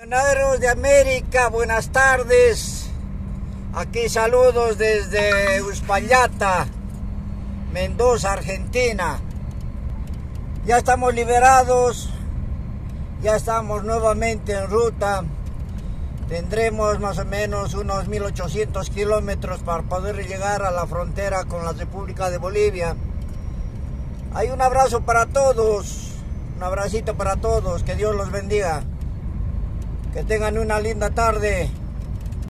Buenos de América, buenas tardes. Aquí saludos desde Uspallata, Mendoza, Argentina. Ya estamos liberados, ya estamos nuevamente en ruta. Tendremos más o menos unos 1800 kilómetros para poder llegar a la frontera con la República de Bolivia. Hay un abrazo para todos, un abracito para todos, que Dios los bendiga. Que tengan una linda tarde.